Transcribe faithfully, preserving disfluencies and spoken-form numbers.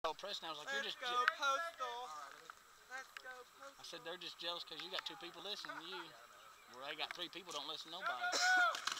told Preston, I was like, you're Let's just. go Postal. Let's go Postal. I said they're just jealous because you got two people listening to you. Where they got three people, don't listen to nobody.